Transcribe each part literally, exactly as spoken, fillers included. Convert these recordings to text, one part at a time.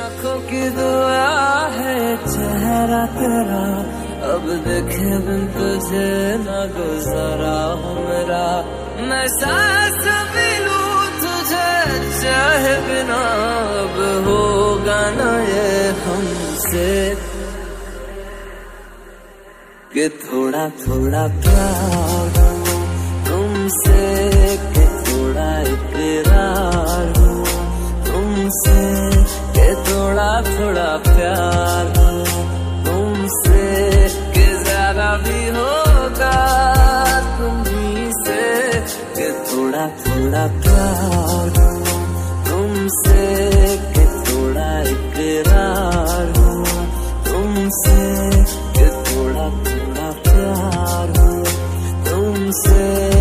आंखों की दुआ है चेहरा तेरा, अब देखे बिन तुझे न गुजारा हो मेरा। मैं सांस भी लूं तुझे चाहे बिना, अब होगा ना ये हमसे कि थोड़ा थोड़ा प्यार हो तुमसे, कि थोड़ा इकरार हो तुमसे, कि थोड़ा थोड़ा प्यार हो तुमसे, कि ज्यादा भी होगा तुम्हीं से, कि थोड़ा थोड़ा प्यार हो तुमसे, कि थोड़ा इकरार हो तुमसे, कि थोड़ा थोड़ा प्यार हो तुमसे।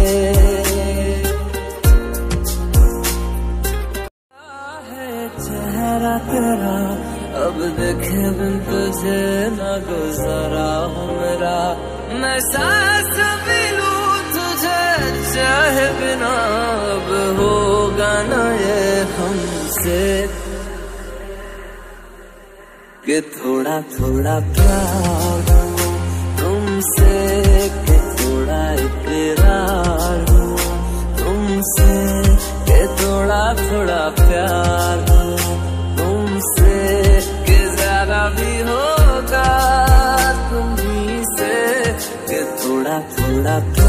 चेहरा तेरा, अब देखे बिन तुझे न गुजारा हो मेरा। मैं सांस भी लूं तुझे चाहे बिना, अब होगा ना ये हमसे कि थोड़ा थोड़ा प्यार हो तुमसे, कि थोड़ा इकरार हो तुमसे, कि थोड़ा थोड़ा प्यार हो तुमसे, कि ज्यादा भी होगा तुम्हीं से, कि थोड़ा थोड़ा